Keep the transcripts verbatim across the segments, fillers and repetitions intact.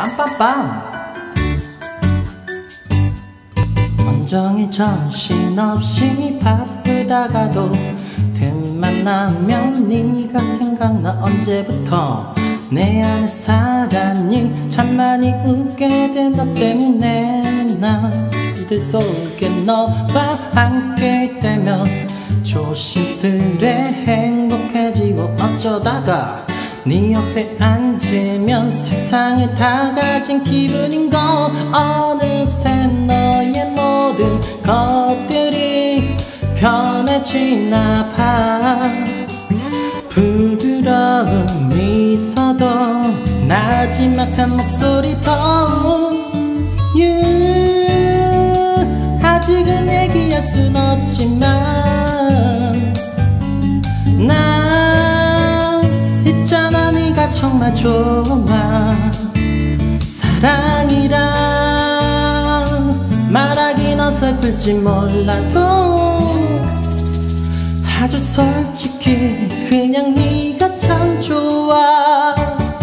빰빰빰. 온종일 정신없이 바쁘다가도 틈만 나면 네가 생각나. 언제부터 내 안에 사랑이 참 많이 웃게 된 너 때문에 나 그들 속에 너와 함께 되면 조심스레 행복해지고 어쩌다가 네 옆에 앉으면 세상을 다 가진 기분인걸. 어느새 너의 모든 것들이 편해지나 봐. 부드러운 미소도 나지막한 목소리도 you 아직은 얘기할 순 없지만 나 있잖아 네가 정말 좋아. 사랑이란 말하긴 어설플지 몰라도 아주 솔직히 그냥 네가 참 좋아.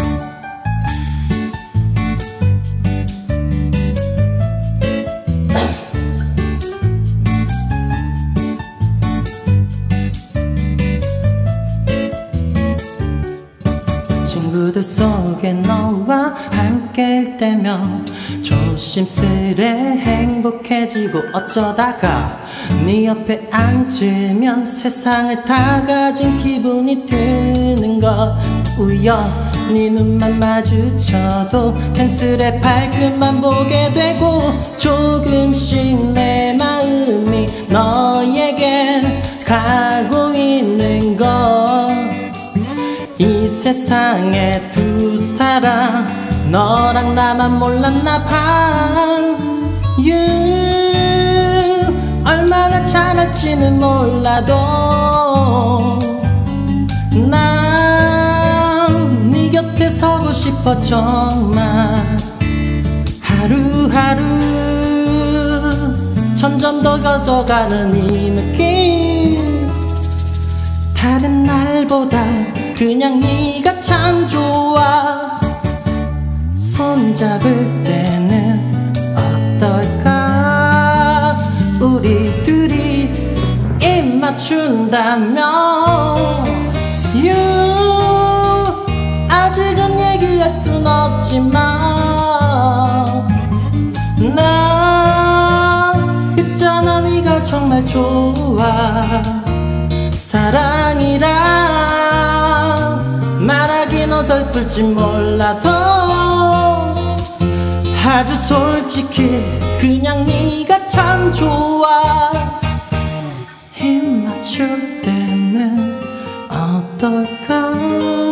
친구들 속에 너와 함께일 때면 조심스레 행복해지고 어쩌다가 네 옆에 앉으면 세상을 다 가진 기분이 드는 것. 우연히 눈만 마주쳐도 괜스레 발끝만 보게 되고 조금씩 내 마음이 너에게 가고 있는 것. 이 세상에 두 사람 너랑 나만 몰랐나 봐. you 얼마나 잘할지는 몰라도 난 네 곁에 서고 싶어 정말. 하루하루 점점 더 커져가는 이 느낌. 다른 날보다 그냥 네가 참 좋아. 손잡을 때는 어떨까? 우리 둘이 입 맞춘다면 you 아직은 얘기할 순 없지만 나 있잖아 네가 정말 좋아. 사랑이란 말하긴 어설플지 몰라도 아주 솔직히 그냥 네가 참 좋아. 힘 맞출 때는 어떨까?